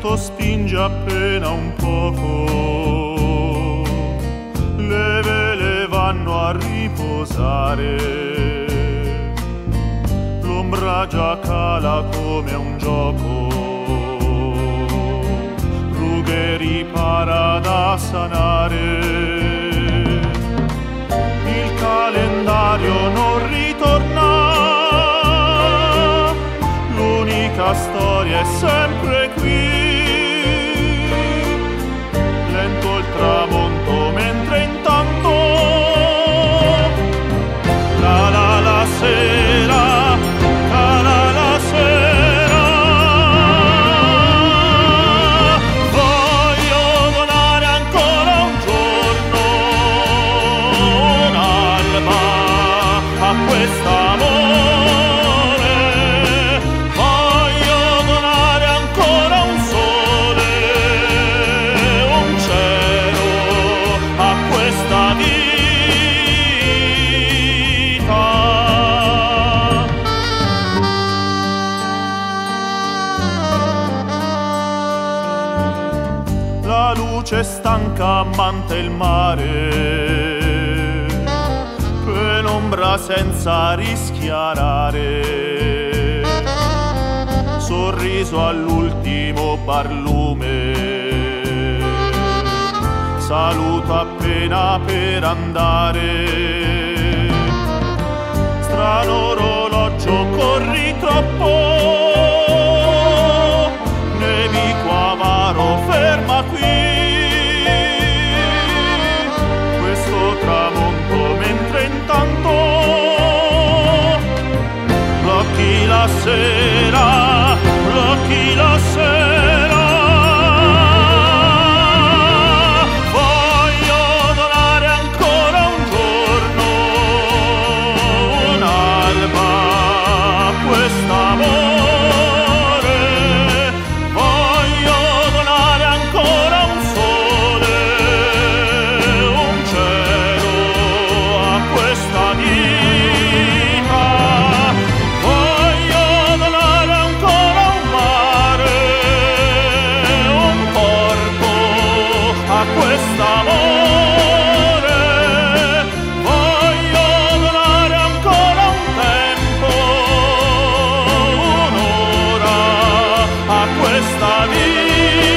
vento spinge appena un poco, le vele vanno a riposare, l'ombra già cala come un gioco, rughe ripara da sanare. Il calendario non ritorna, l'unica storia è sempre qui. Lento il tramonto mentre intanto cala la sera, cala la sera. Voglio donare ancora un giorno, un'alba a quest'amore. La luce stanca ammanta il mare, penombra senza rischiarare, sorriso all'ultimo barlume, saluto appena per andare. Strano orologio, corri troppo, nemico avaro, ferma qui. Questo tramonto mentre intanto blocchi la sera, blocchi la sera. Voglio donare ancora un giorno, un'alba a quest'amore. Quest'amore voglio donare ancora un tempo, un'ora a questa vita.